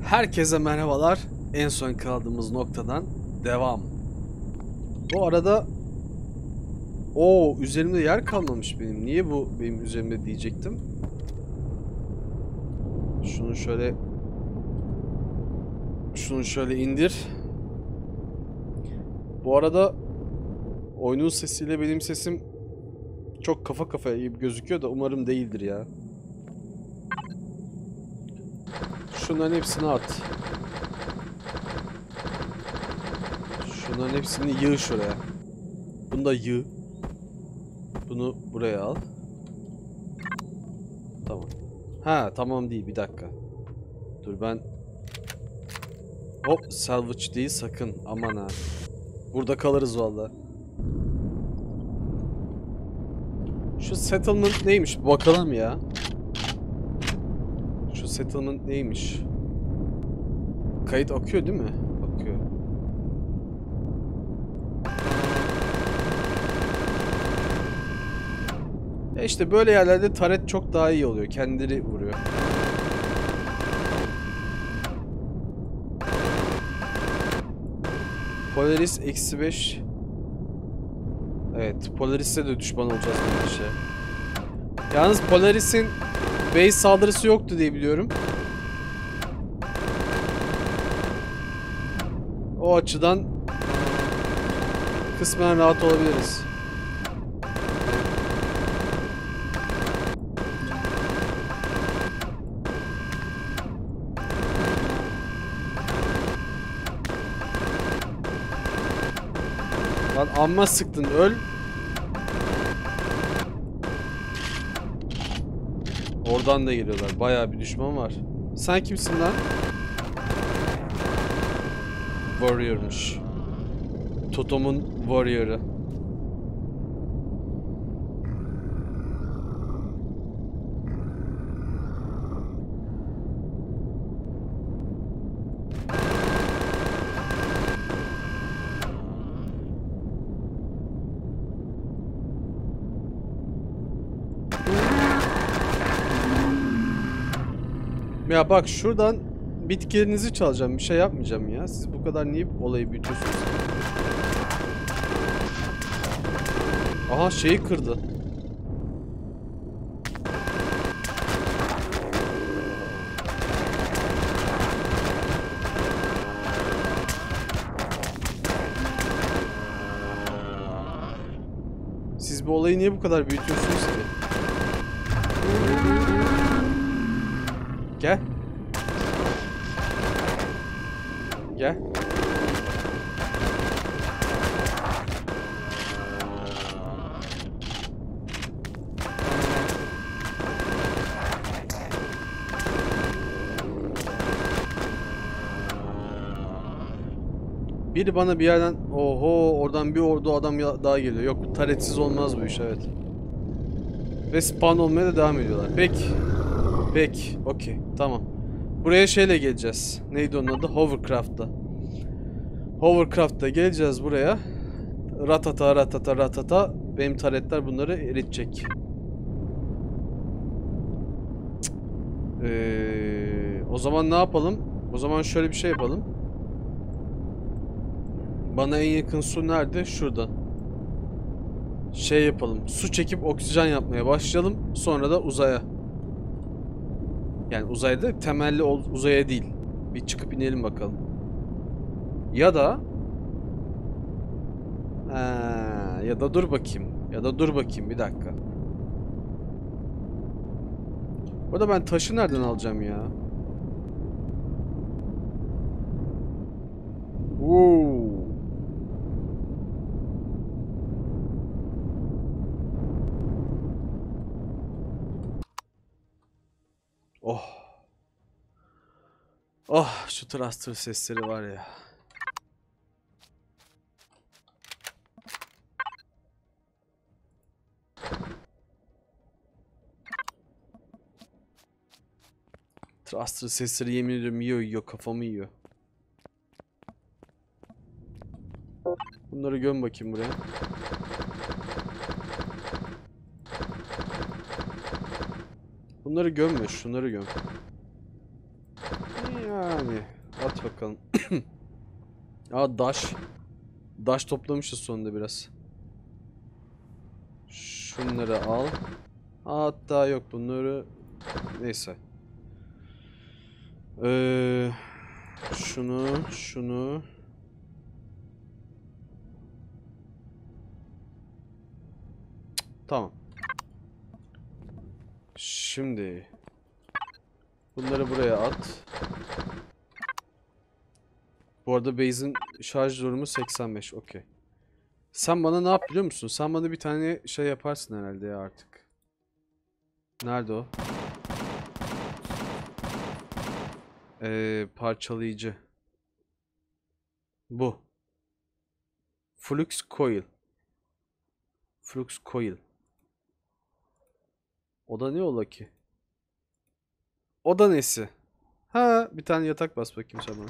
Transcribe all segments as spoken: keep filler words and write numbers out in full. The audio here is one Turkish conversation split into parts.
Herkese merhabalar. En son kaldığımız noktadan devam. Bu arada o üzerimde yer kalmamış benim. Niye bu benim üzerimde diyecektim. Şunu şöyle Şunu şöyle indir. Bu arada oyunun sesiyle benim sesim çok kafa kafaya gibi gözüküyor da umarım değildir ya. Şunların hepsini at. Şunların hepsini yığ şuraya. Bunu da yığ. Bunu buraya al. Tamam. Ha tamam değil, bir dakika. Dur ben. Hop, salvage değil sakın, aman ha. Burada kalırız vallahi. Şu settlement neymiş bakalım ya. Şu settlement neymiş? Kayıt akıyor değil mi? Akıyor. Ya işte böyle yerlerde taret çok daha iyi oluyor. Kendileri vuruyor. Polaris eksi beş. Evet, Polaris'e de düşman olacağız bu işe. Yalnız Polaris'in base saldırısı yoktu diye biliyorum. O açıdan kısmen rahat olabiliriz. Lan amma sıktın, öl. Oradan da geliyorlar. Bayağı bir düşman var. Sen kimsin lan? Warrior'muş. Totem'un Warrior'ı. Ya bak, şuradan bitkilerinizi çalacağım. Bir şey yapmayacağım ya. Siz bu kadar niye olayı büyütüyorsunuz? Aha, şeyi kırdı. Siz bu olayı niye bu kadar büyütüyorsunuz ki? Gel. Gel. Biri bana bir yerden, oho, oradan bir ordu adam daha geliyor. Yok, taretsiz olmaz bu iş, evet. Ve spawn olmaya da devam ediyorlar. Peki. Peki. Okey. Tamam. Buraya şeyle geleceğiz. Neydi onun adı? Hovercraft'la. Hovercraft'la geleceğiz buraya. Ratata ratata ratata. Benim taretler bunları eritecek. Ee, o zaman ne yapalım? O zaman şöyle bir şey yapalım. Bana en yakın su nerede? Şurada. Şey yapalım. Su çekip oksijen yapmaya başlayalım. Sonra da uzaya. Yani uzayda temelli uzaya değil. Bir çıkıp inelim bakalım. Ya da ha, ya da dur bakayım. Ya da dur bakayım bir dakika. Burada ben taşı nereden alacağım ya? Oo. Oh. Oh, şu thruster sesleri var ya. Thruster sesleri yemin ediyorum yiyor yiyor, kafamı yiyor. Bunları göm bakayım buraya. Bunları gömme, şunları göm. Yani at bakalım. Aa daş. Daş toplamışız sonunda biraz. Şunları al. Hatta yok bunları. Neyse. Ee, şunu, şunu. Tamam. Şimdi bunları buraya at. Bu arada base'in şarj durumu seksen beş. Okey. Sen bana ne yap biliyor musun? Sen bana bir tane şey yaparsın herhalde ya artık. Nerede o? Ee, parçalayıcı. Bu. Flux coil. Flux coil. O da ne ola ki? O da nesi? Ha, bir tane yatak bas bakayım sen bana.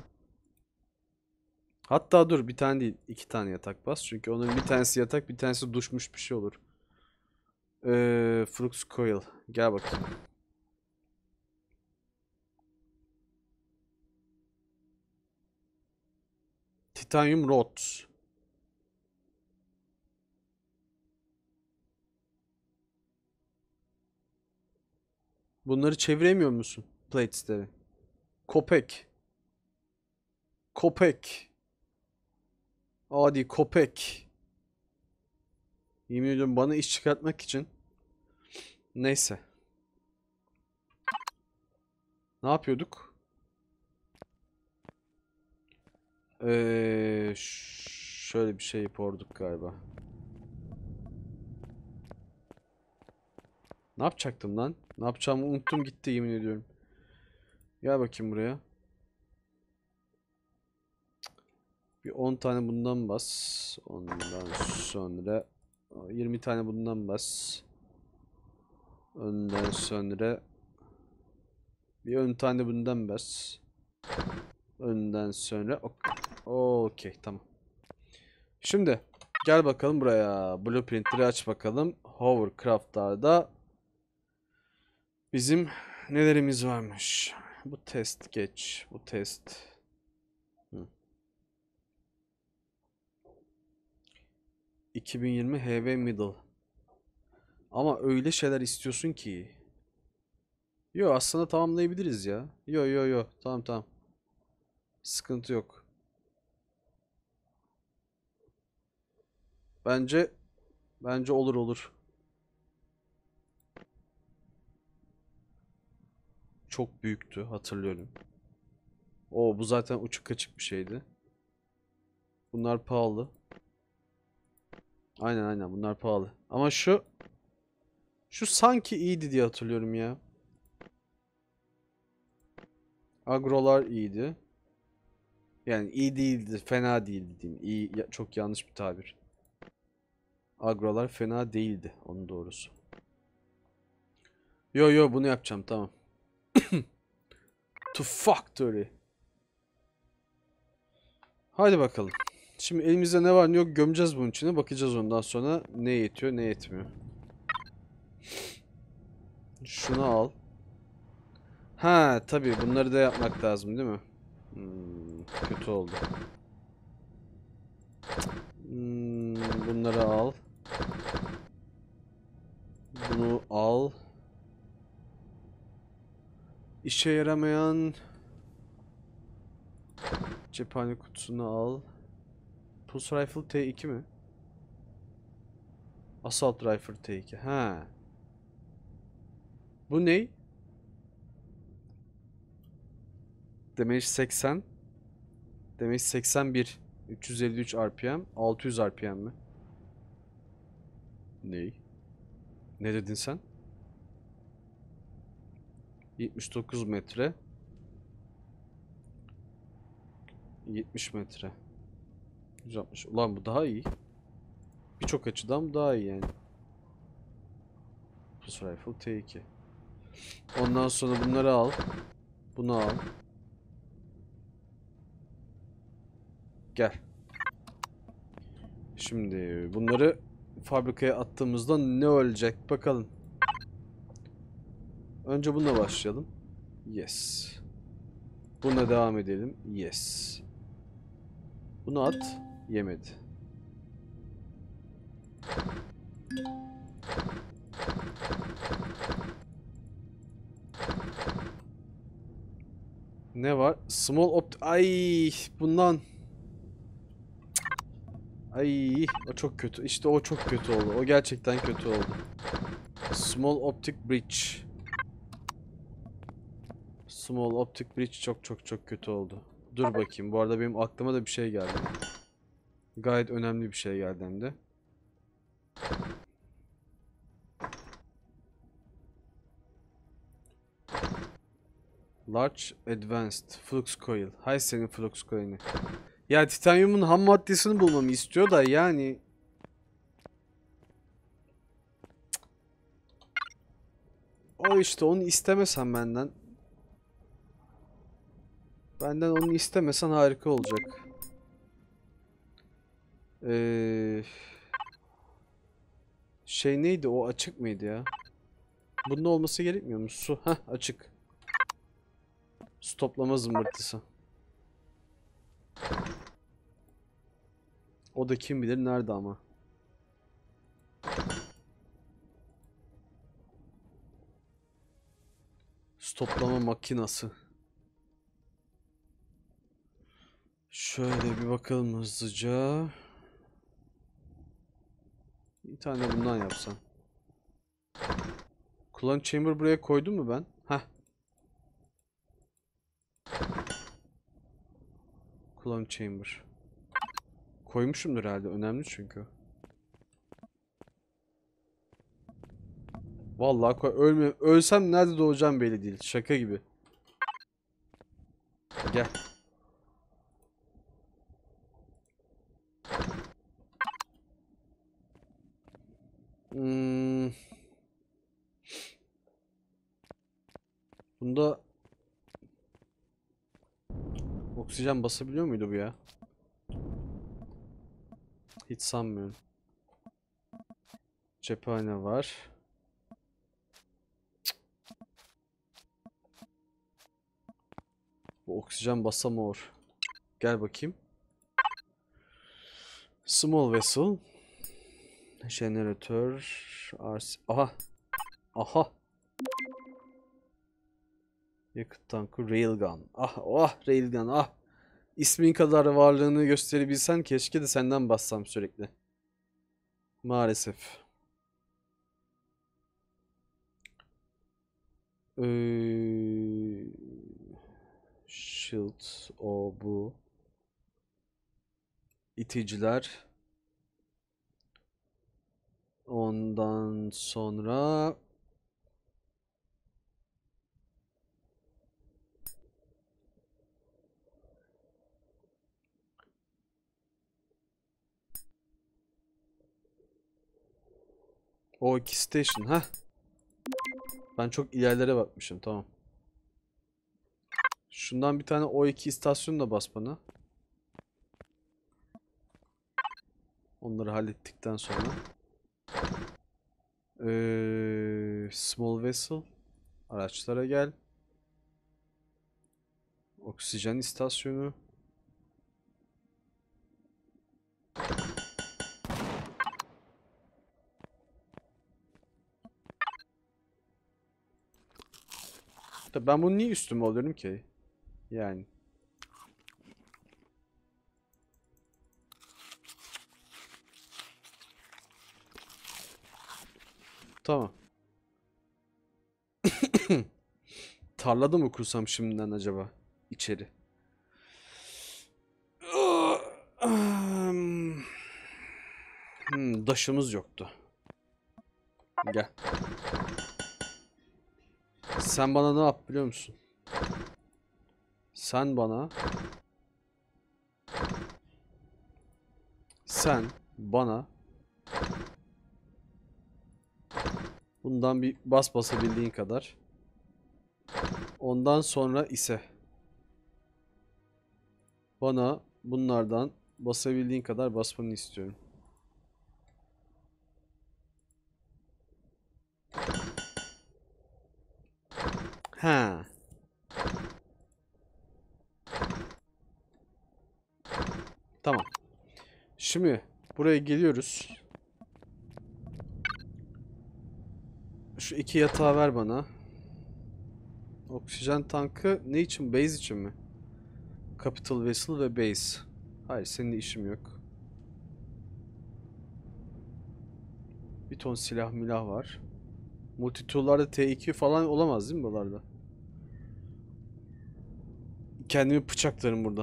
Hatta dur bir tane değil, iki tane yatak bas. Çünkü onun bir tanesi yatak, bir tanesi duşmuş bir şey olur. Ee, Flux coil. Gel bakayım. Titanium rods. Bunları çeviremiyor musun? Plates'leri. Kopek. Kopek. Adi kopek. Yemin ediyorum bana iş çıkartmak için. Neyse. Ne yapıyorduk? Ee, şöyle bir şey yapıyorduk galiba. Ne yapacaktım lan? Ne yapacağımı unuttum gitti yemin ediyorum. Gel bakayım buraya. Bir on tane bundan bas. Ondan sonra yirmi tane bundan bas. Ondan sonra bir on tane bundan bas. Ondan sonra okey tamam. Şimdi gel bakalım buraya. Blueprint'leri aç bakalım. Hovercraft'larda bizim nelerimiz varmış? Bu test geç. Bu test. Hı. iki bin yirmi H V Middle. Ama öyle şeyler istiyorsun ki. Yo aslında tamamlayabiliriz ya. Yo yo yo. Tamam tamam. Sıkıntı yok. Bence bence olur olur. Çok büyüktü hatırlıyorum. O bu zaten uçuk kaçık bir şeydi. Bunlar pahalı. Aynen aynen bunlar pahalı. Ama şu şu sanki iyiydi diye hatırlıyorum ya. Agrolar iyiydi. Yani iyi değildi, fena değildi diyeyim. İyi, ya- çok yanlış bir tabir. Agrolar fena değildi, onun doğrusu. Yo yo bunu yapacağım tamam. To factory. Hadi bakalım. Şimdi elimizde ne var ne yok gömeceğiz bunun içine. Bakacağız ondan sonra ne yetiyor ne yetmiyor. Şunu al. Ha tabii bunları da yapmak lazım değil mi? Hmm, kötü oldu. Hmm, bunları al. Bunu al. İşe yaramayan cephane kutusunu al. Pulse Rifle T iki mi? Assault Rifle T iki. Ha. Bu ne? Damage seksen. Damage seksen bir. üç yüz elli üç R P M. altı yüz R P M mi? Ney? Ne dedin sen? yetmiş dokuz metre. yetmiş metre. yüz altmış. Ulan bu daha iyi. Birçok açıdan daha iyi yani. Pulse Rifle T iki. Ondan sonra bunları al. Bunu al. Gel. Şimdi bunları fabrikaya attığımızda ne olacak bakalım. Önce bununla başlayalım. Yes. Buna devam edelim. Yes. Bunu at. Yemedi. Ne var? Small opt... Ay bundan... Ay o çok kötü. İşte o çok kötü oldu. O gerçekten kötü oldu. Small optic bridge. Small optic bridge çok çok çok kötü oldu. Dur bakayım. Bu arada benim aklıma da bir şey geldi. Gayet önemli bir şey geldi hem de. Large Advanced Flux Coil. Hay senin Flux Coil'ini. Ya titanyumun ham maddesini bulmamı istiyor da yani... O işte onu istemesen benden. Benden onu istemesen harika olacak. Ee, şey neydi o, açık mıydı ya? Bunda olması gerekmiyor mu? Su. Heh, açık. Su toplama zımbırtısı. O da kim bilir nerede ama. Su toplama makinası. Şöyle bir bakalım hızlıca. Bir tane bundan yapsam. Clone chamber buraya koydum mu ben? Heh. Clone chamber. Koymuşumdur herhalde. Önemli çünkü. Vallahi koy. Ölme, ölsem nerede doğacağım belli değil. Şaka gibi. Gel. Hmm. Bunda oksijen basabiliyor muydu bu ya? Hiç sanmıyorum. Cephane var. Bu oksijen basamıyor. Gel bakayım. Small vessel. Jeneratör. Aha. Aha. Yakıt tankı. Railgun. Ah, oh, railgun. Ah. İsmin kadar varlığını gösterebilsen keşke de senden bassam sürekli. Maalesef. Ee, shield. O bu. İticiler. Ondan sonra o iki station. Ha? Ben çok ilerlere bakmışım. Tamam. Şundan bir tane O iki istasyonu da bas bana. Onları hallettikten sonra. Ee, small vessel. Araçlara gel. Oksijen istasyonu. Tabii ben bunu niye üstüme alıyorum ki? Yani. Tamam. Tarlada mı kursam şimdiden acaba? İçeri. Hmm, daşımız yoktu. Gel. Sen bana ne yap biliyor musun? Sen bana Sen bana bundan bir bas basabildiğin kadar. Ondan sonra ise bana bunlardan basabildiğin kadar basmanı istiyorum. Ha. Tamam. Şimdi buraya geliyoruz. Şu iki yatağı ver bana. Oksijen tankı ne için? Base için mi? Capital Vessel ve Base. Hayır, seninle işim yok. Bir ton silah milah var. Multitool'larda T iki falan olamaz değil mi buralarda? Kendimi bıçaklarım burada.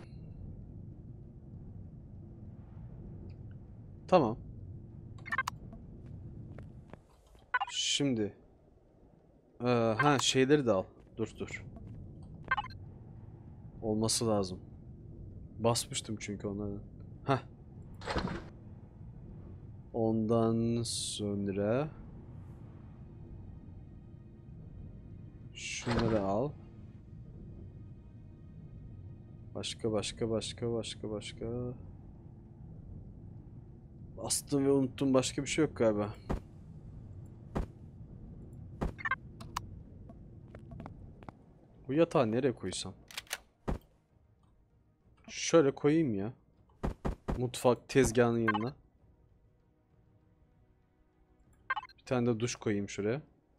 Tamam. Şimdi. Ee, ha şeyleri de al. Dur dur. Olması lazım. Basmıştım çünkü onları. Heh. Ondan sonra şunları al. Başka başka başka başka başka. Bastım ve unuttum, başka bir şey yok galiba. Bu yatağı nereye koysam? Şöyle koyayım ya. Mutfak tezgahının yanına. Bir tane de duş koyayım şuraya.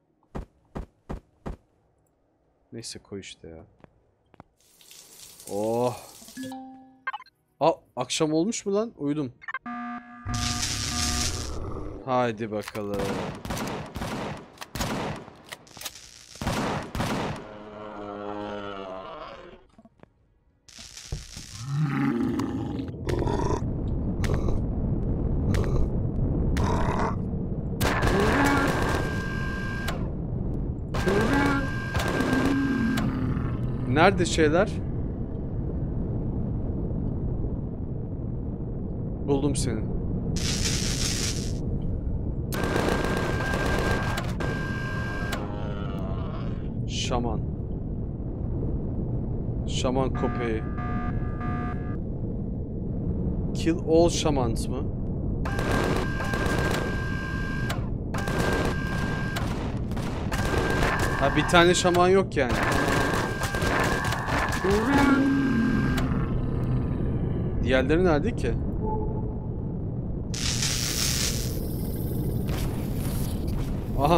Neyse koy işte ya. Oh. Aa, akşam olmuş mu lan? Uyudum. Haydi bakalım. Nerede şeyler? Buldum seni. Şaman. Şaman köpeği. Kill all shamans mı? Ha, bir tane şaman yok yani. Diğerleri nerede ki? Aha.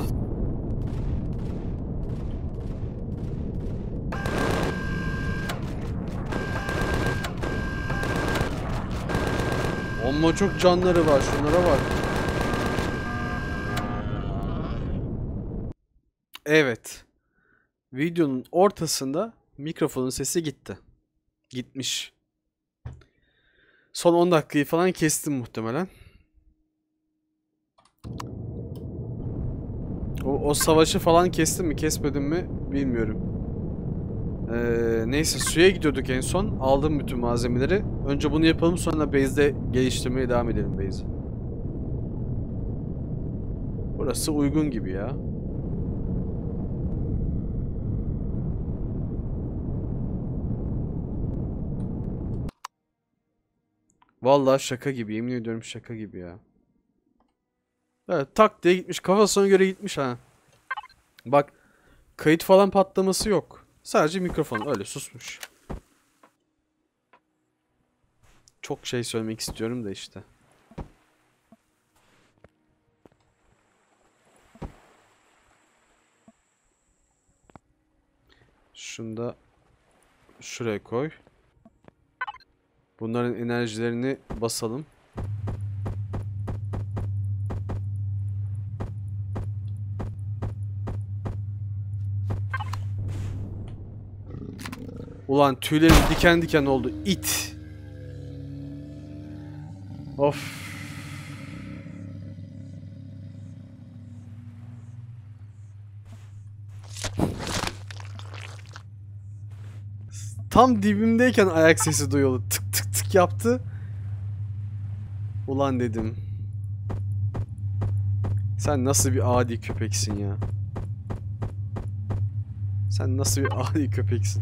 Amma çok canları var, şunlara bak. Evet. Videonun ortasında mikrofonun sesi gitti. Gitmiş. Son on dakikayı falan kestim muhtemelen. O, o savaşı falan kestim mi kesmedim mi bilmiyorum. Ee, neyse, suya gidiyorduk en son. Aldım bütün malzemeleri. Önce bunu yapalım, sonra base'de geliştirmeye devam edelim base'i. Burası uygun gibi ya. Vallahi şaka gibi, yemin ediyorum şaka gibi ya. Evet, tak diye gitmiş, kafasına göre gitmiş ha. Bak, kayıt falan patlaması yok. Sadece mikrofon öyle susmuş. Çok şey söylemek istiyorum da işte. Şunu da şuraya koy. Bunların enerjilerini basalım. Ulan tüylerim diken diken oldu. İt. Of. Tam dibimdeyken ayak sesi duyuldu. Tık tık tık yaptı. Ulan dedim. Sen nasıl bir adi köpeksin ya? Sen nasıl bir adi köpeksin?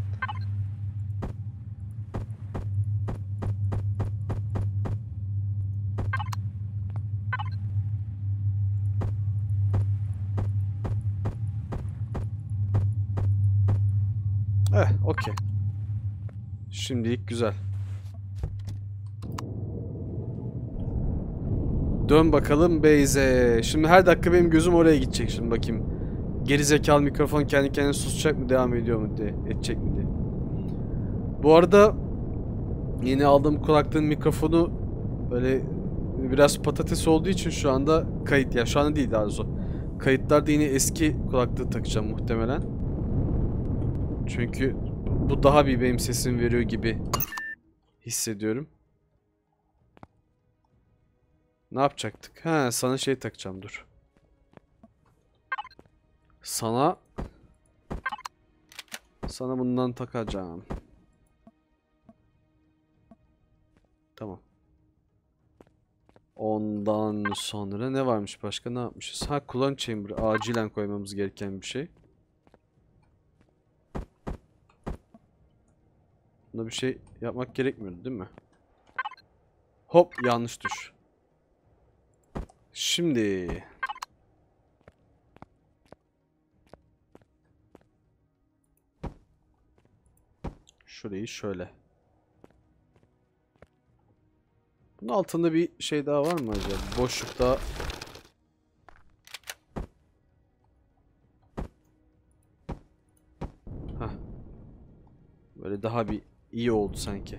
Eh, okey. Şimdilik güzel. Dön bakalım Beyze. Şimdi her dakika benim gözüm oraya gidecek şimdi bakayım. Geri zekalı mikrofon kendi kendine susacak mı, devam ediyor mu diye, edecek mi diye. Bu arada yeni aldığım kulaklığın mikrofonu böyle biraz patates olduğu için şu anda kayıt, ya şu anda değil daha doğrusu. Kayıtlarda yine eski kulaklığı takacağım muhtemelen. Çünkü bu daha bir benim sesimi veriyor gibi hissediyorum. Ne yapacaktık? He, sana şey takacağım, dur. Sana Sana bundan takacağım. Tamam. Ondan sonra ne varmış başka, ne yapmışız? Ha, clone chamber, acilen koymamız gereken bir şey. Bunda bir şey yapmak gerekmiyordu değil mi? Hop, yanlış tuş. Şimdi şurayı şöyle. Bunun altında bir şey daha var mı acaba? Boşlukta. Hah. Böyle daha bir iyi oldu sanki.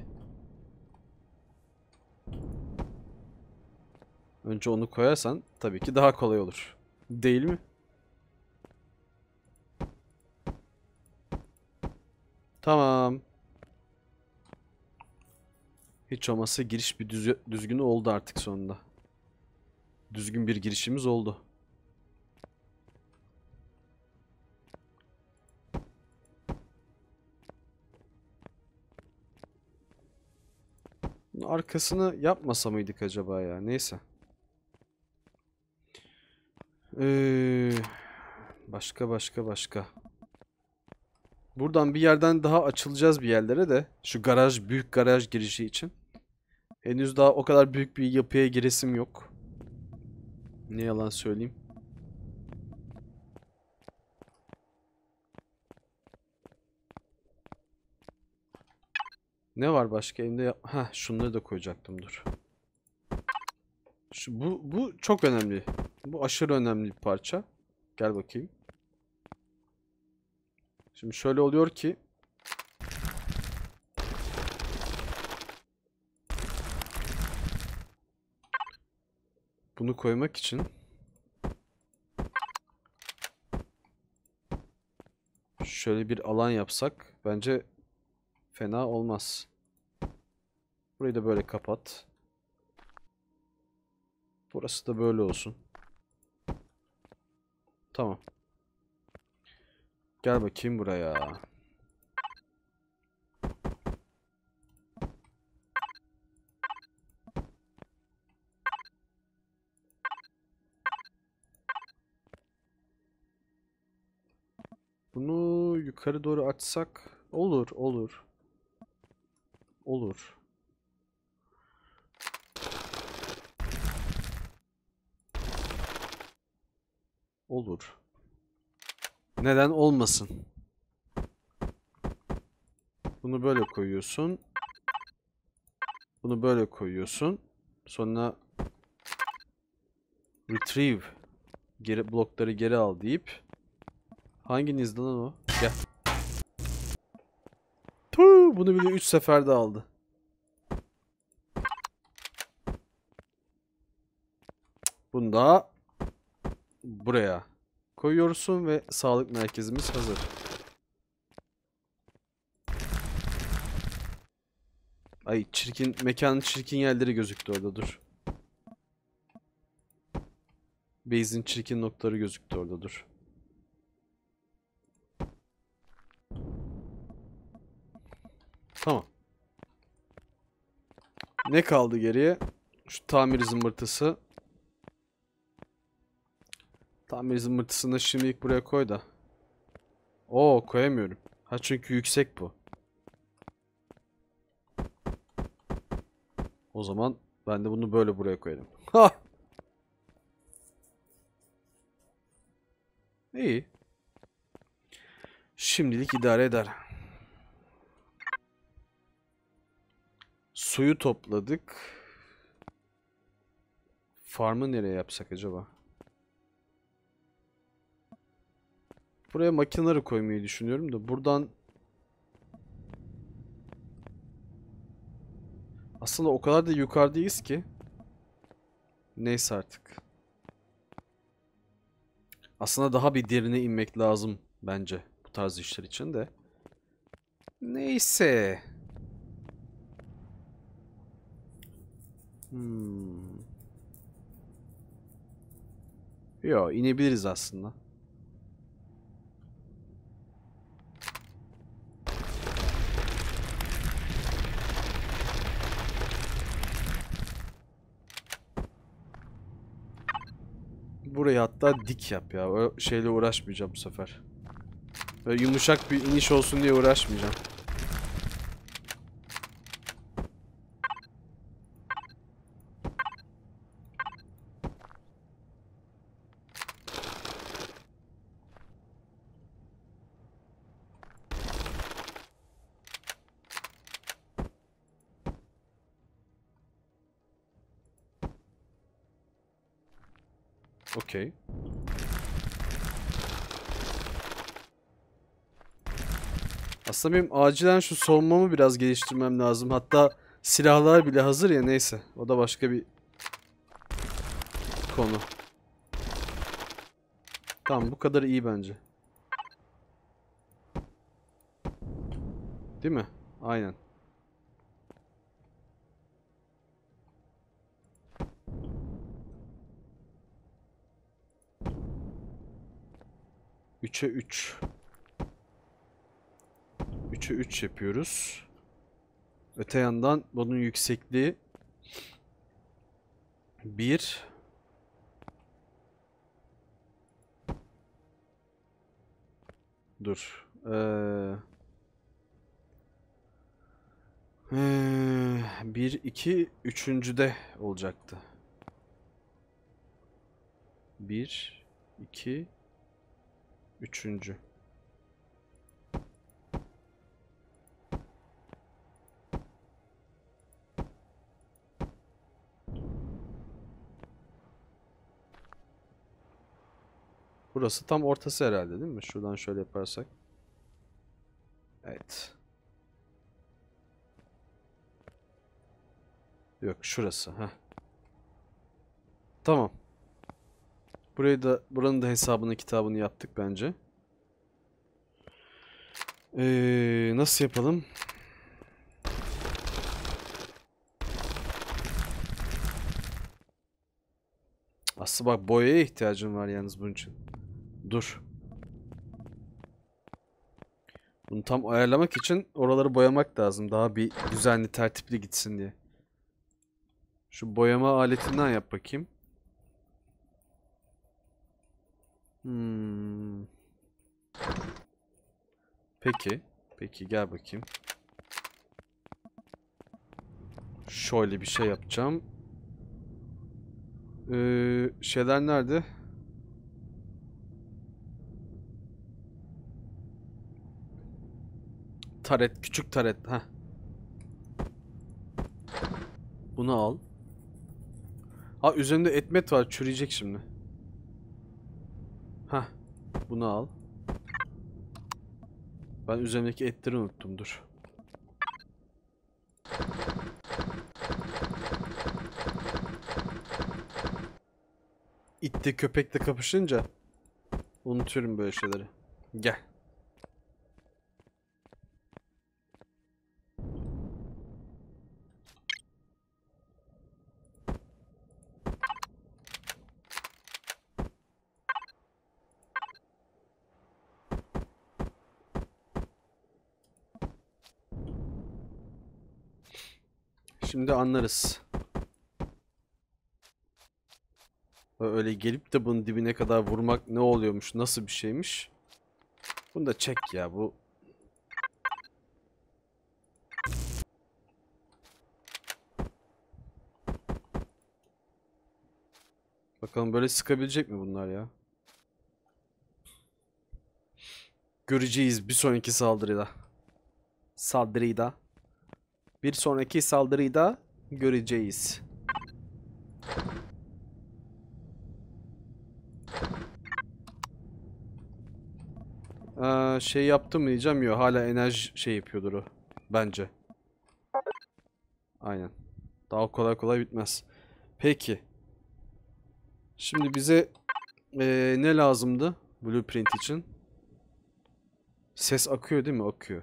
Önce onu koyarsan tabii ki daha kolay olur. Değil mi? Tamam. Hiç olmazsa giriş bir düz düzgün oldu artık sonunda. Düzgün bir girişimiz oldu. Bunun arkasını yapmasa mıydık acaba ya? Neyse. Ee, başka başka başka. Buradan bir yerden daha açılacağız bir yerlere de. Şu garaj, büyük garaj girişi için. Henüz daha o kadar büyük bir yapıya giresim yok. Ne yalan söyleyeyim. Ne var başka elimde? Ha, şunları da koyacaktım, dur. Şu, bu, bu çok önemli. Bu aşırı önemli bir parça. Gel bakayım. Şimdi şöyle oluyor ki bunu koymak için şöyle bir alan yapsak bence fena olmaz. Burayı da böyle kapat. Burası da böyle olsun. Tamam. Gel bakayım buraya. Bunu yukarı doğru açsak olur, olur. Olur. Olur. Neden olmasın? Bunu böyle koyuyorsun. Bunu böyle koyuyorsun. Sonra retrieve, geri blokları geri al deyip hanginizdi lan o? Gel. Tuh, bunu bile üç seferde aldı. Bunu da buraya koyuyorsun ve sağlık merkezimiz hazır. Ay, çirkin mekanın çirkin yerleri gözüktü orada, dur. Base'in çirkin noktaları gözüktü orada, dur. Tamam. Ne kaldı geriye? Şu tamir zımbırtısı. Tamir zımbırtısını şimdilik buraya koy da. Oo, koyamıyorum. Ha, çünkü yüksek bu. O zaman ben de bunu böyle buraya koyarım. Ha! İyi. Şimdilik idare eder. Suyu topladık. Farmı nereye yapsak acaba? Buraya makineleri koymayı düşünüyorum da buradan aslında o kadar da yukarıdayız ki. Neyse artık. Aslında daha bir derine inmek lazım bence bu tarz işler için de. Neyse. Hmm. Yo, inebiliriz aslında. Burayı hatta dik yap ya. O şeyle uğraşmayacağım bu sefer. Böyle yumuşak bir iniş olsun diye uğraşmayacağım. Okey. Aslında benim acilen şu savunmamı biraz geliştirmem lazım. Hatta silahlar bile hazır ya, neyse. O da başka bir konu. Tamam, bu kadar iyi bence. Değil mi? Aynen. üçe üç. üçe üç yapıyoruz. Öte yandan bunun yüksekliği bir. Dur. Ee, ee, bir, iki, üçüncüde olacaktı. Bir, iki, üçüncü. Burası tam ortası herhalde, değil mi? Şuradan şöyle yaparsak. Evet. Yok, şurası. Heh. Tamam. Burayı da, buranın da hesabını kitabını yaptık bence. Ee, nasıl yapalım? Aslında bak, boyaya ihtiyacım var yalnız bunun için. Dur. Bunu tam ayarlamak için oraları boyamak lazım. Daha bir düzenli, tertipli gitsin diye. Şu boyama aletinden yap bakayım. Hmm. Peki. Peki, gel bakayım. Şöyle bir şey yapacağım. Ee, şeyler nerede? Taret, küçük taret. Heh. Bunu al. Ha, üzerinde etmet var, çürüyecek şimdi. Heh. Bunu al. Ben üzerimdeki etleri unuttum, dur. İtle köpekle kapışınca unutuyorum böyle şeyleri. Gel. Şimdi anlarız. Öyle gelip de bunun dibine kadar vurmak ne oluyormuş, nasıl bir şeymiş. Bunu da çek ya, bu. Bakalım böyle sıkabilecek mi bunlar ya? Göreceğiz bir sonraki saldırıda. Saldırıda. Bir sonraki saldırıda göreceğiz. Ee, şey yaptım mı diyeceğim, yok hala enerji şey yapıyordur o. Bence. Aynen. Daha kolay kolay bitmez. Peki. Şimdi bize ee, ne lazımdı blueprint için? Ses akıyor değil mi? Akıyor.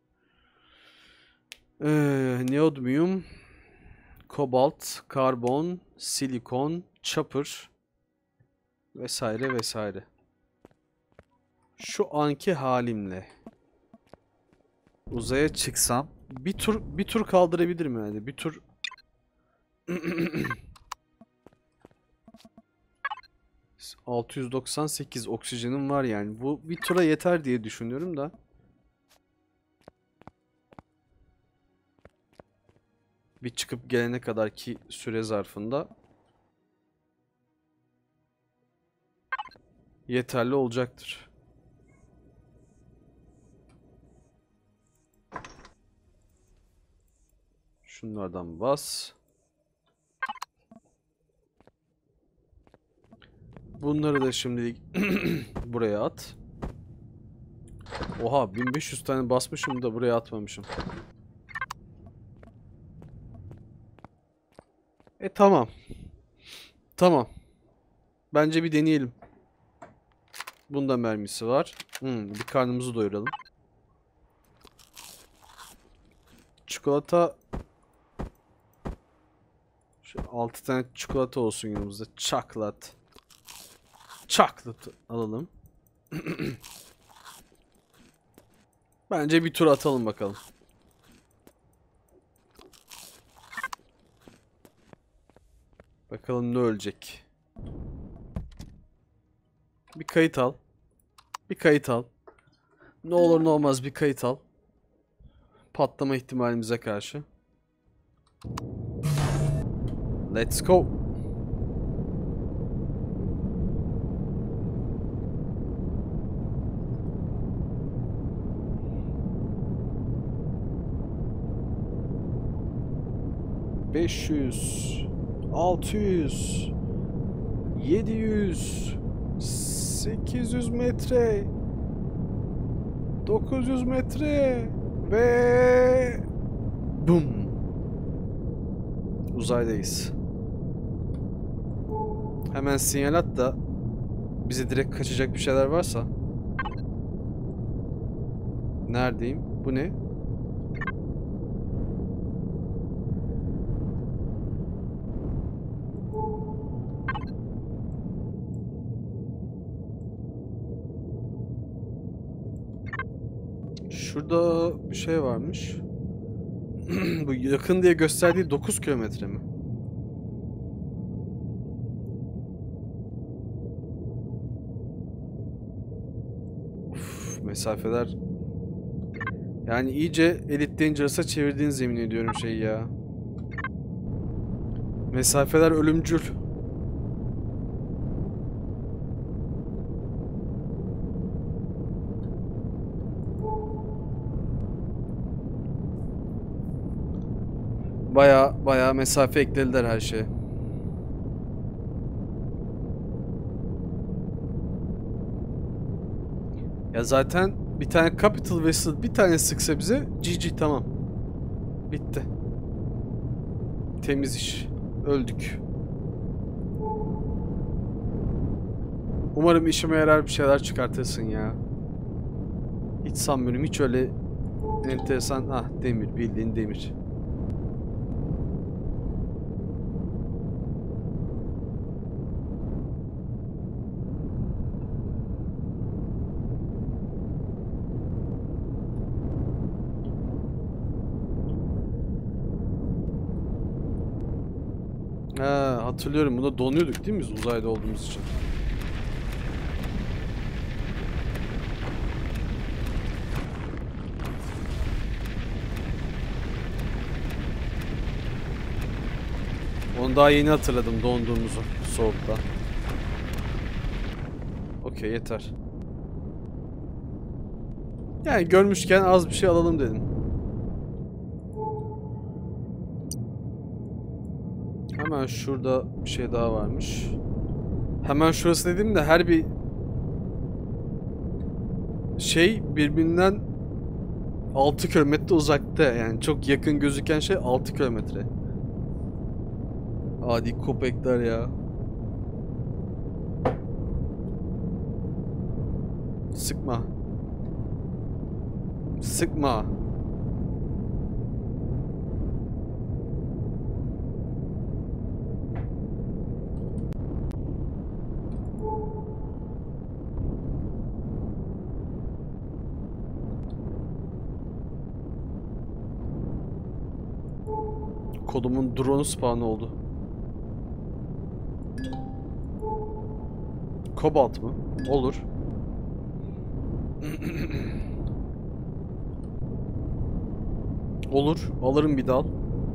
Ee, neodymium, kobalt, karbon, silikon, copper vesaire vesaire. Şu anki halimle uzaya çıksam bir tur bir tur kaldırabilirim yani. Bir tur altı yüz doksan sekiz oksijenim var yani. Bu bir tura yeter diye düşünüyorum da. Bir çıkıp gelene kadar ki süre zarfında yeterli olacaktır. Şunlardan bas. Bunları da şimdilik buraya at. Oha, bin beş yüz tane basmışım da buraya atmamışım. E tamam. Tamam. Bence bir deneyelim. Bunda mermisi var. Hmm, bir karnımızı doyuralım. Çikolata. Şu altı tane çikolata olsun yanımızda. Çaklat. Çaklat alalım. Bence bir tur atalım bakalım. Bakalım ne ölecek. Bir kayıt al. Bir kayıt al. Ne olur ne olmaz bir kayıt al. Patlama ihtimalimize karşı. Let's go. beş yüz, altı yüz, yedi yüz, sekiz yüz metre, dokuz yüz metre ve bum. Uzaydayız. Hemen sinyal at da bize direkt kaçacak bir şeyler varsa. Neredeyim? Bu ne? Şurada bir şey varmış. Bu yakın diye gösterdiği dokuz kilometre mi? Uf, mesafeler. Yani iyice Elite Dangerous'a çevirdiğiniz yemin ediyorum şey ya. Mesafeler ölümcül. Baya baya mesafe eklediler her şeye. Ya zaten bir tane Capital Vessel bir tane sıksa bize G G, tamam. Bitti. Temiz iş. Öldük. Umarım işime yarar bir şeyler çıkartırsın ya. Hiç sanmıyorum. Hiç öyle enteresan. Ah, demir. Bildiğin demir. Ha, hatırlıyorum. Bunda donuyorduk değil mi biz uzayda olduğumuz için? Onu daha yeni hatırladım, donduğumuzu soğukta. Okey, yeter. Yani görmüşken az bir şey alalım dedim. Hemen şurada bir şey daha varmış. Hemen şurası dedim de her bir şey birbirinden altı kilometre uzakta, yani çok yakın gözüken şey altı kilometre. Adi köpekler ya. Sıkma. Sıkma. Kodumun drone spawn oldu. Kobalt mı? Olur. Olur. Alırım bir dal.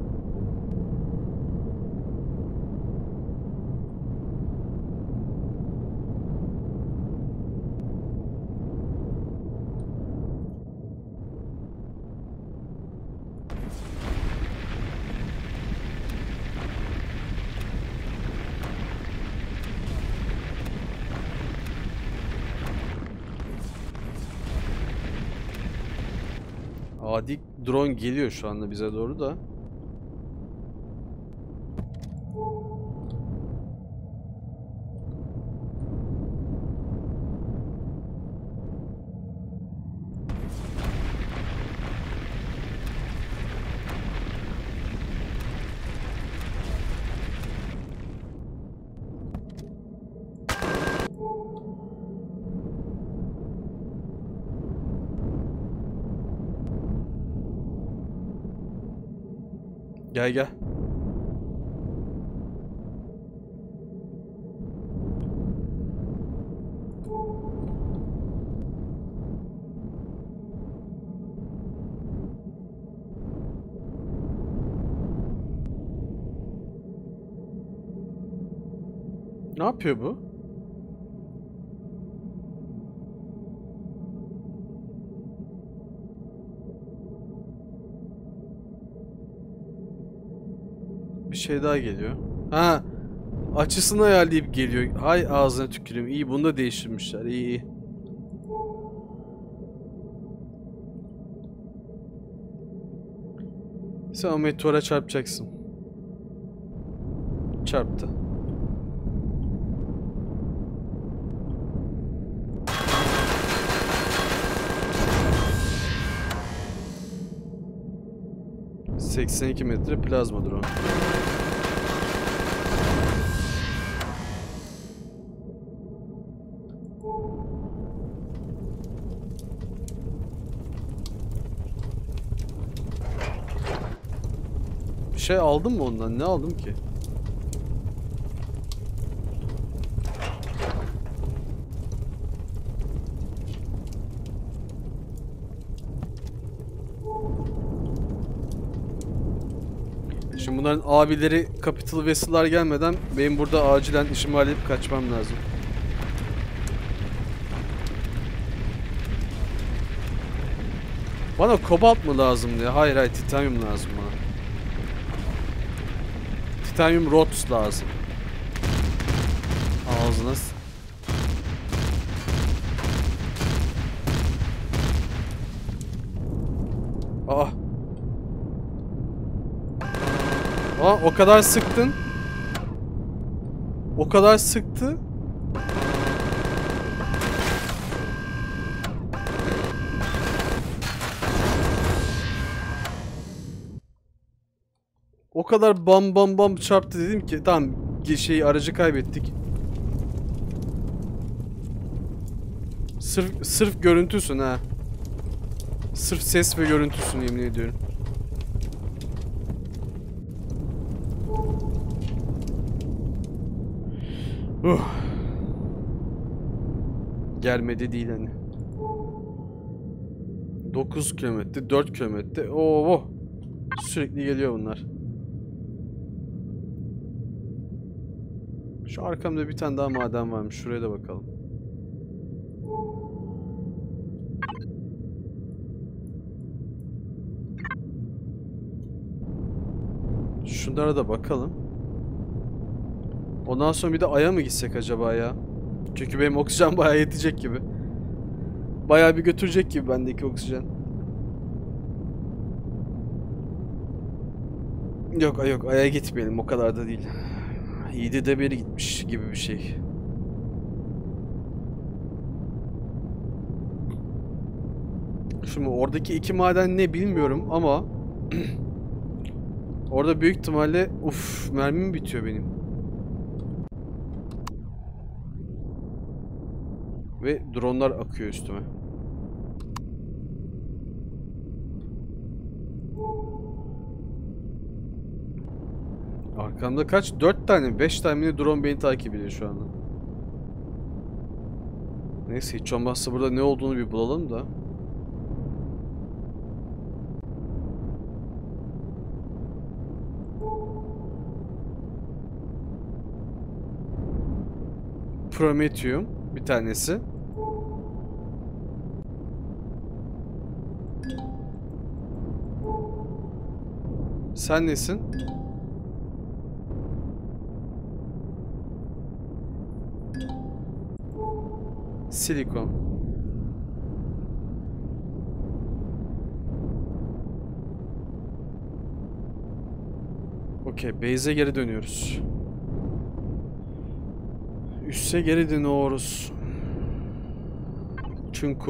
Adi drone geliyor şu anda bize doğru da. Gel gel. Ne yapıyor bu? Bir şey daha geliyor. Ha, açısını ayarlayıp geliyor. Hay ağzına tüküreyim. İyi, bunu da değiştirmişler. İyi iyi. Sen o meteora çarpacaksın. Çarptı. seksen iki metre plazma drone. Bir şey aldım mı ondan? Ne aldım ki? Şimdi bunların abileri Capital Vessel'lar gelmeden benim burada acilen işimi halledip kaçmam lazım. Bana kobalt mı lazım diye? Hayır hayır, titanyum lazım bana. Titanyum rods lazım. Ağzına s- Aa. Aa, o kadar sıktın. O kadar sıktı. O kadar bam bam bam çarptı, dedim ki tamam, şeyi, aracı kaybettik. Sırf sırf görüntüsün ha. Sırf ses ve görüntüsün, yemin ediyorum. Uh. Gelmedi değil hani. dokuz kilometre, dört kilometre. Oo. Sürekli geliyor bunlar. Şu arkamda bir tane daha maden varmış. Şuraya da bakalım. Şunlara da bakalım. Ondan sonra bir de Ay'a mı gitsek acaba ya? Çünkü benim oksijen bayağı yetecek gibi. Bayağı bir götürecek gibi bendeki oksijen. Yok ay yok aya gitmeyelim, o kadar da değil. yedide beri gitmiş gibi bir şey. Şimdi oradaki iki maden ne bilmiyorum ama orada büyük ihtimalle uf mermim bitiyor benim. Ve dronlar akıyor üstüme. Arkamda kaç? Dört tane, beş tane drone beni takip ediyor şu anda. Neyse hiç olmazsa burada ne olduğunu bir bulalım da. Prometheum bir tanesi. Sen nesin? Silikon. Okey, base'e geri dönüyoruz. Üste geri dönüyoruz. Çünkü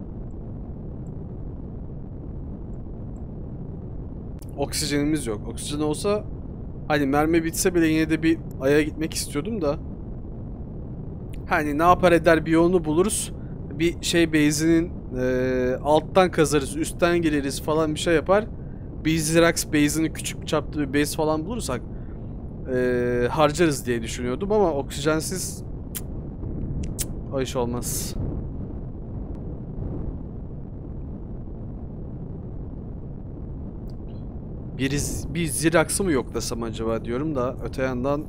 oksijenimiz yok. Oksijen olsa hani mermi bitse bile yine de bir aya gitmek istiyordum da. Hani ne yapar eder bir yolunu buluruz. Bir şey base'inin e, alttan kazarız, üstten geliriz falan bir şey yapar. Bir Zirax base'ini küçük çaplı bir base falan bulursak e, harcarız diye düşünüyordum ama oksijensiz cık, cık, o iş olmaz. Bir, bir Zirax'ı mı yoklasam acaba diyorum da öte yandan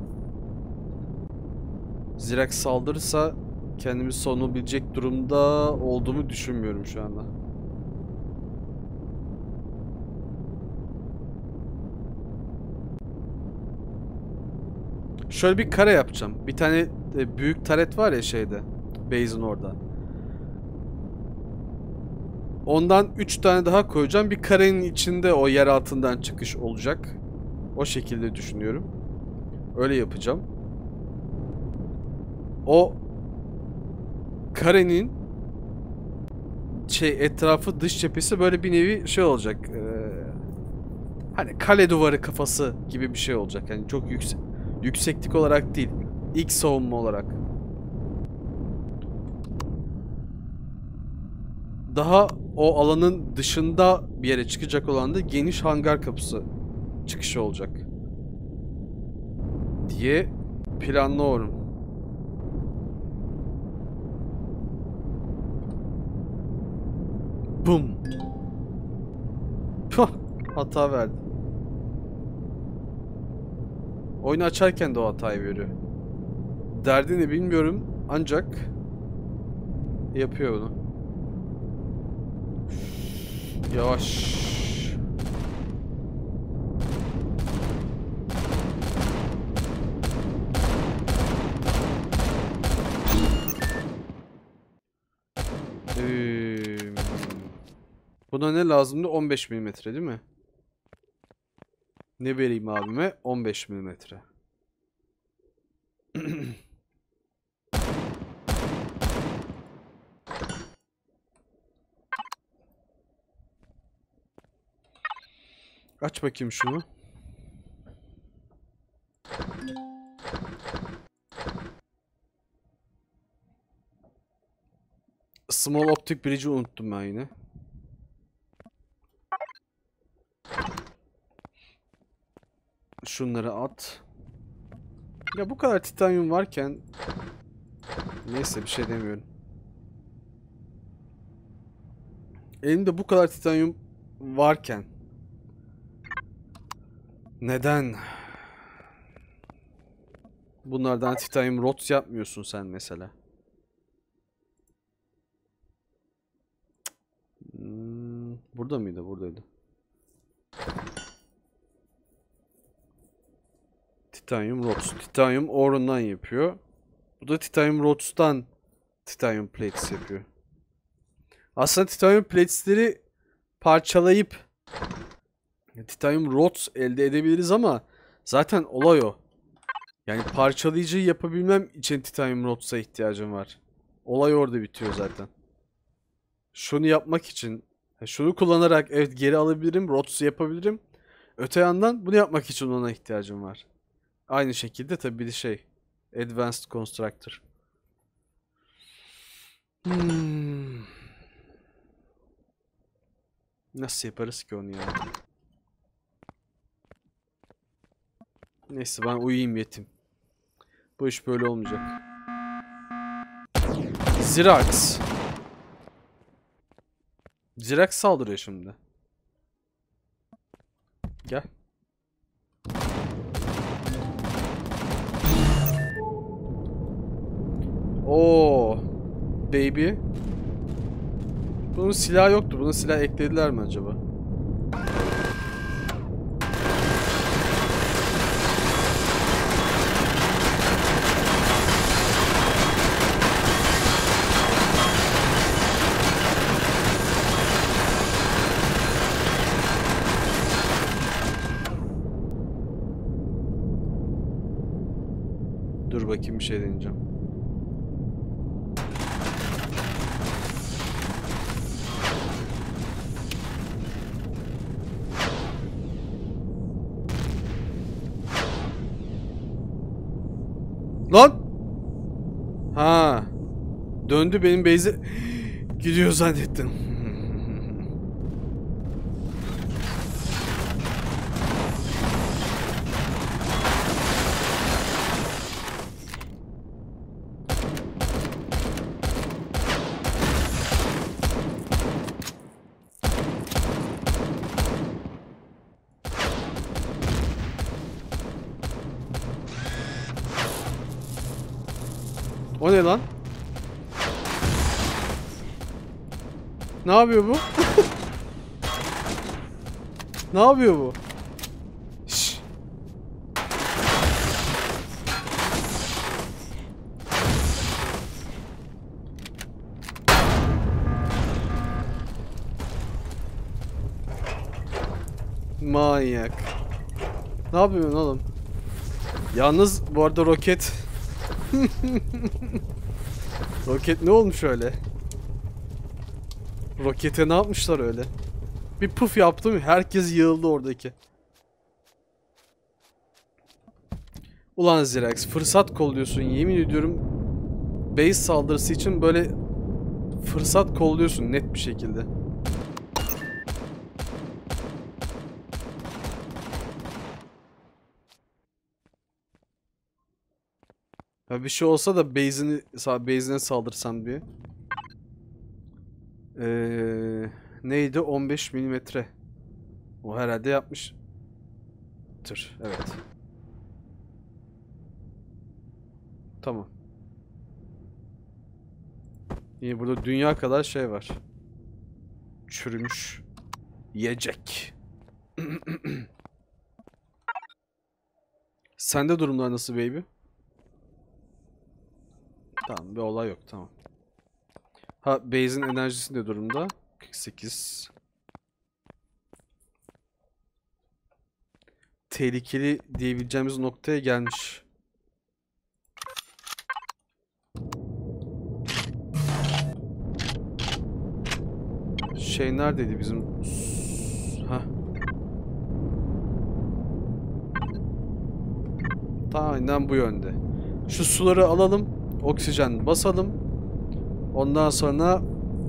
Zirax saldırırsa kendimi savunabilecek durumda olduğumu düşünmüyorum şu anda. Şöyle bir kare yapacağım. Bir tane e, büyük taret var ya şeyde. Base'in orada. Ondan üç tane daha koyacağım. Bir karenin içinde o yer altından çıkış olacak. O şekilde düşünüyorum. Öyle yapacağım. O karenin şey etrafı, dış cephesi böyle bir nevi şey olacak. Ee, hani kale duvarı kafası gibi bir şey olacak. Yani çok yüksek yükseklik olarak değil. İlk savunma olarak. Daha o alanın dışında bir yere çıkacak olan da geniş hangar kapısı çıkışı olacak diye planlıyorum. Bum. Puh, hata verdi. Oyunu açarken de o hatayı veriyor. Derdini bilmiyorum ancak yapıyor bunu. Yavaş. Ee, buna ne lazımdı? on beş milimetre değil mi? Ne vereyim abime? on beş milimetre. Aç bakayım şunu. Small Optic Bridge'i unuttum ben yine. Şunları at. Ya bu kadar titanyum varken neyse bir şey demiyorum. Elimde bu kadar titanyum varken neden bunlardan titanyum rods yapmıyorsun sen mesela? Hmm, burada mıydı? Buradaydı. Titanyum rods. Titanyum ore'undan yapıyor. Bu da titanyum rods'tan titanyum plates yapıyor. Aslında titanyum platesleri parçalayıp titanyum rods elde edebiliriz ama zaten olay o. Yani parçalayıcıyı yapabilmem için titanyum rods'a ihtiyacım var. Olay orada bitiyor zaten. Şunu yapmak için, şunu kullanarak evet geri alabilirim, rods'u yapabilirim. Öte yandan bunu yapmak için ona ihtiyacım var. Aynı şekilde tabii bir de şey, Advanced Constructor. Hmm. Nasıl yaparız ki onu ya? Neyse ben uyuyayım yetim. Bu iş böyle olmayacak. Zirax. Zirax saldırıyor şimdi. Gel. Oo, baby. Bunun silahı yoktu. Bunun silah eklediler mi acaba? Dur bakayım bir şey deneyeceğim. Lan! Ha. Döndü benim base'e gidiyor zannettim. O ne lan? Ne yapıyor bu? Ne yapıyor bu? Şşş. Manyak. Ne yapıyorsun oğlum? Yalnız bu arada roket roket ne olmuş öyle? Rokete ne yapmışlar öyle? Bir puf yaptım, herkes yığıldı oradaki. Ulan Zirax, fırsat kolluyorsun, yemin ediyorum. Base saldırısı için böyle fırsat kolluyorsun net bir şekilde. Ya bir şey olsa da base'ini base'ine saldırsam diye. Ee, neydi? on beş milimetre. O herhalde yapmıştır. Evet. Tamam. Yine burada dünya kadar şey var. Çürümüş yiyecek. Sende durumlar nasıl baby? Tamam, bir olay yok, tamam. Ha, base'in enerjisi ne durumda? kırk sekiz. Tehlikeli diyebileceğimiz noktaya gelmiş. Şey neredeydi bizim? Ha. Aynen bu yönde. Şu suları alalım. Oksijen basalım. Ondan sonra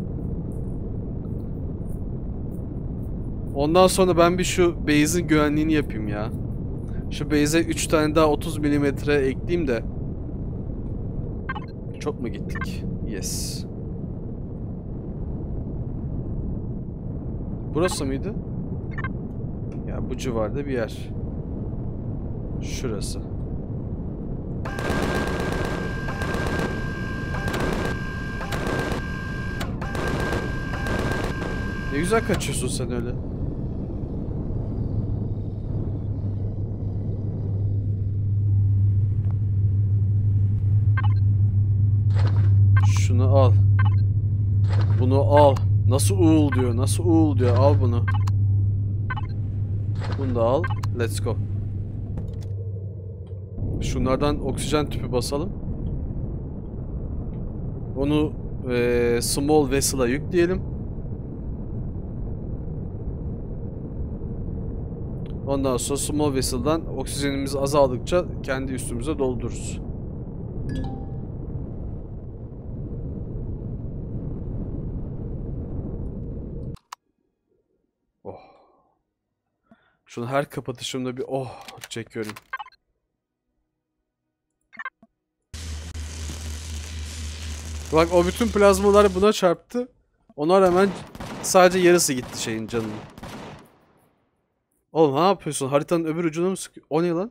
Ondan sonra ben bir şu base'in güvenliğini yapayım ya. Şu base'e üç tane daha otuz milimetre ekleyeyim de. Çok mu gittik? Yes. Burası mıydı? Ya bu civarda bir yer. Şurası. Ne güzel kaçıyorsun sen öyle. Şunu al. Bunu al. Nasıl uğul diyor. Nasıl uğul diyor. Al bunu. Bunu da al. Let's go. Şunlardan oksijen tüpü basalım. Onu e, small vessel'a yükleyelim. Ondan sonra small vessel'dan oksijenimiz azaldıkça kendi üstümüze doldururuz. Oh. Şunu her kapatışımda bir oh çekiyorum. Bak o bütün plazmalar buna çarptı. Ona rağmen sadece yarısı gitti şeyin canının. Oğlum ne yapıyorsun? Haritanın öbür ucuna mı sıkıyor? O ne lan?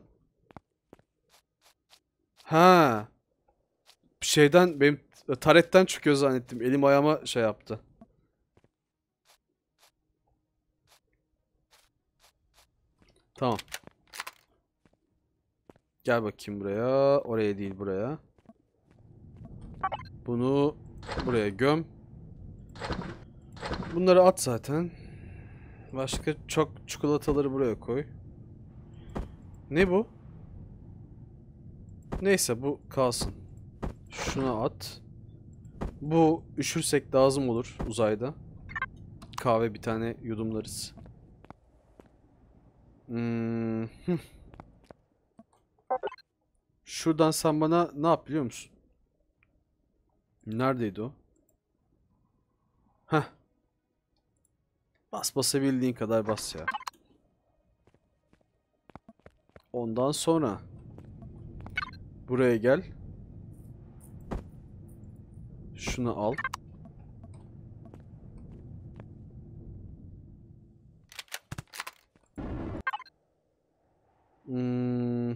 Ha. Bir şeyden benim taretten çıkıyor zannettim. Elim ayağıma şey yaptı. Tamam. Gel bakayım buraya. Oraya değil buraya. Bunu buraya göm. Bunları at zaten. Başka çok çikolataları buraya koy. Ne bu? Neyse bu kalsın. Şuna at. Bu üşürsek lazım olur uzayda. Kahve bir tane yudumlarız. Hmm. Şuradan sen bana ne yap biliyor musun? Neredeydi o? Heh. Bas basabildiğin kadar bas ya. Ondan sonra buraya gel. Şunu al. Hmm.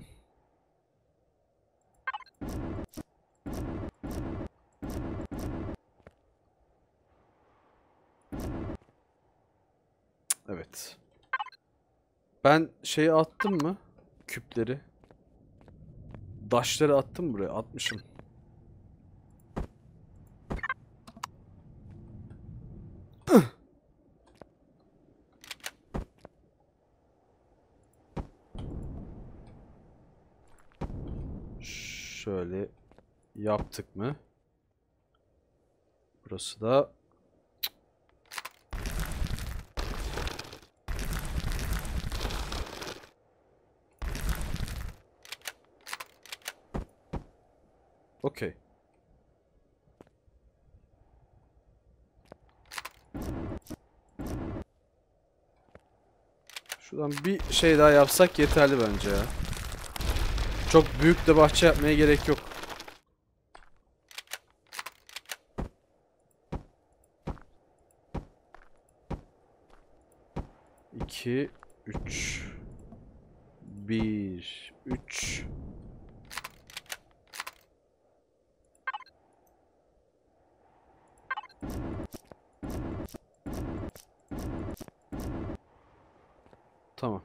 Evet. Ben şeyi attım mı? Küpleri. Daşları attım buraya. Atmışım. Şöyle yaptık mı? Burası da okey. Şuradan bir şey daha yapsak yeterli bence ya. Çok büyük de bahçe yapmaya gerek yok. iki, üç, bir, üç. Tamam.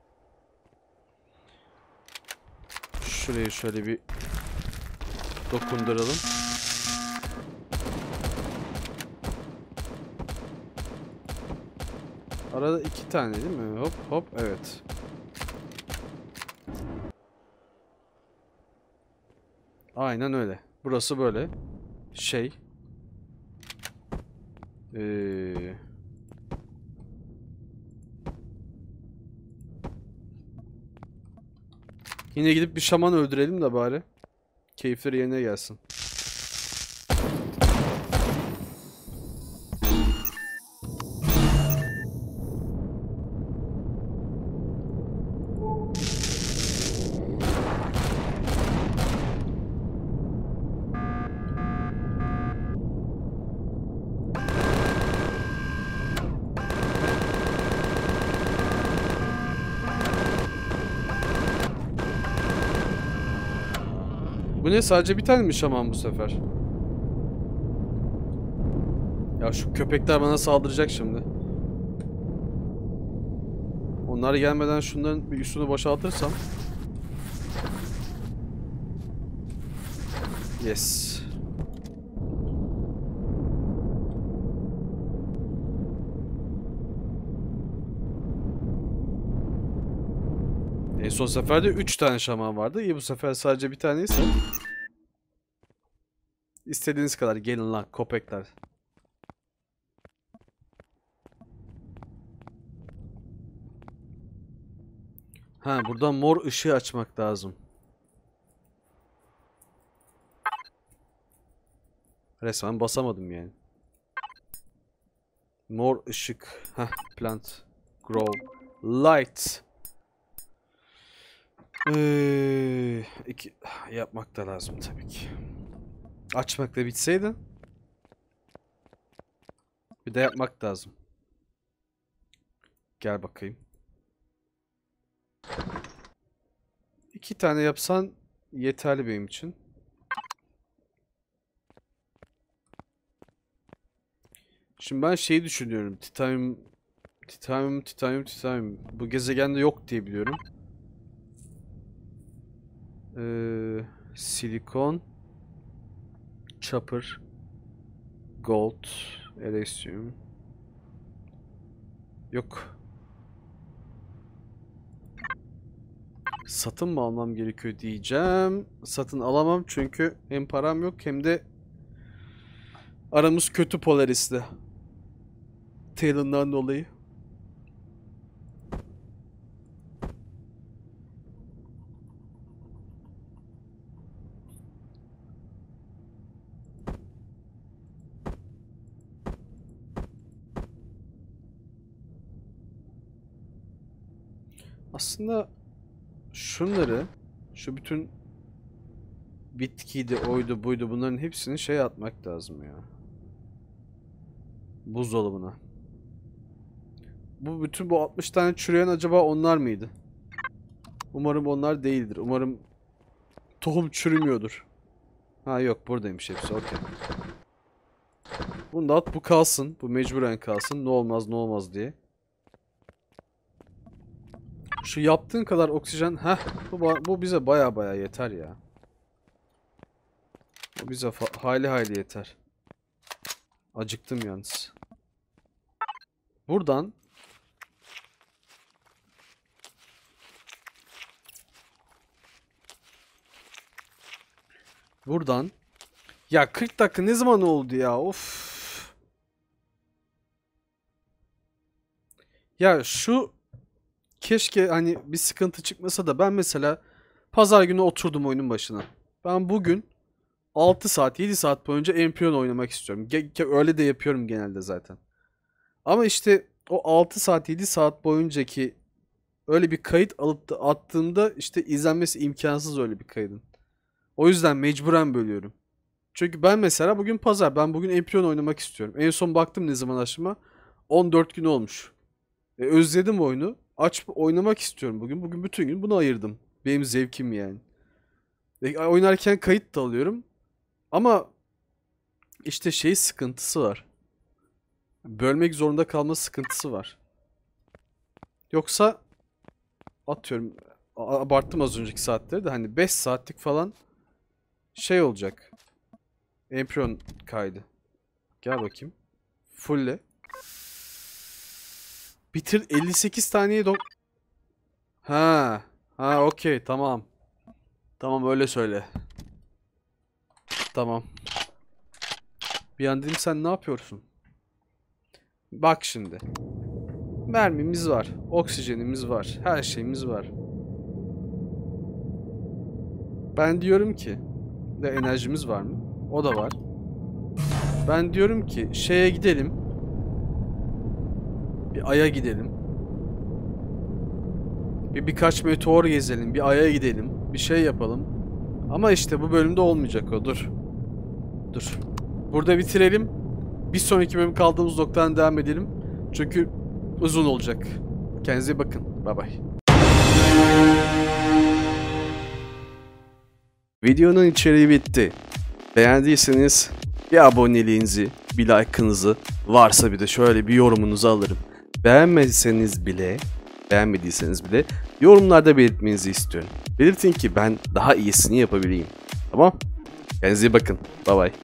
Şurayı şöyle bir dokunduralım. Arada iki tane değil mi? Hop hop evet. Aynen öyle. Burası böyle. Şey. Ee... Yine gidip bir şaman öldürelim de bari. Keyifleri yerine gelsin. Bu ne? Sadece bir tane mi şaman bu sefer? Ya şu köpekler bana saldıracak şimdi. Onlar gelmeden şunların bir üstünü boşaltırsam. Yes. En son seferde üç tane şaman vardı. İyi, bu sefer sadece bir taneyse. İstediğiniz kadar gelin lan köpekler. Ha, buradan mor ışığı açmak lazım. Resmen basamadım yani. Mor ışık. Heh, plant. Grow. Light. Ee, iki, yapmak da lazım tabii ki. Açmak da bitseydi. Bir de yapmak lazım. Gel bakayım. İki tane yapsan yeterli benim için. Şimdi ben şeyi düşünüyorum. Titanium, titanium, titanium, titanium. Bu gezegende yok diye biliyorum. Ee, silikon, copper, gold, elysium. Yok. Satın mı almam gerekiyor diyeceğim. Satın alamam çünkü hem param yok hem de aramız kötü Polaris'le. Talon'dan dolayı. Aslında şunları, şu bütün bitkiydi, oydu, buydu, bunların hepsini şey atmak lazım ya. Buzdolabına. Bu bütün bu altmış tane çürüyen acaba onlar mıydı? Umarım onlar değildir. Umarım tohum çürümüyordur. Ha yok, buradaymış hepsi. Okey. Bunu da at, bu kalsın. Bu mecburen kalsın. Ne olmaz ne olmaz diye. Şu yaptığın kadar oksijen. Heh, bu, bu bize baya baya yeter ya. Bu bize hayli hayli yeter. Acıktım yalnız. Buradan Buradan ya kırk dakika ne zaman oldu ya? Of. Ya şu keşke hani bir sıkıntı çıkmasa da ben mesela pazar günü oturdum oyunun başına. Ben bugün altı saat yedi saat boyunca Empyrean oynamak istiyorum. Ge öyle de yapıyorum genelde zaten. Ama işte o altı saat yedi saat boyuncaki öyle bir kayıt alıp da attığımda işte izlenmesi imkansız öyle bir kaydın. O yüzden mecburen bölüyorum. Çünkü ben mesela bugün pazar. Ben bugün Empyrean oynamak istiyorum. En son baktım ne zaman açıma. on dört gün olmuş. E, özledim oyunu. Aç oynamak istiyorum bugün. Bugün bütün gün bunu ayırdım. Benim zevkim yani. E, oynarken kayıt da alıyorum. Ama işte şey sıkıntısı var. Bölmek zorunda kalma sıkıntısı var. Yoksa atıyorum, abarttım az önceki saatleri de, hani beş saatlik falan şey olacak. Empyrean kaydı. Gel bakayım. Fulle. Bitir elli sekiz taneye dok... Ha. Ha okey, tamam. Tamam öyle söyle. Tamam. Bir an dedim sen ne yapıyorsun? Bak şimdi. Mermimiz var. Oksijenimiz var. Her şeyimiz var. Ben diyorum ki de enerjimiz var mı? O da var. Ben diyorum ki şeye gidelim. Bir Ay'a gidelim. Bir birkaç meteor gezelim. Bir Ay'a gidelim. Bir şey yapalım. Ama işte bu bölümde olmayacak o. Dur. Dur. Burada bitirelim. Bir sonraki bölüm kaldığımız noktadan devam edelim. Çünkü uzun olacak. Kendinize bakın. Bye bye. Videonun içeriği bitti. Beğendiyseniz bir aboneliğinizi, bir like'ınızı, varsa bir de şöyle bir yorumunuzu alırım. Beğenmediyseniz bile, beğenmediyseniz bile yorumlarda belirtmenizi istiyorum. Belirtin ki ben daha iyisini yapabileyim. Tamam? Kendinize iyi bakın. Bye bye.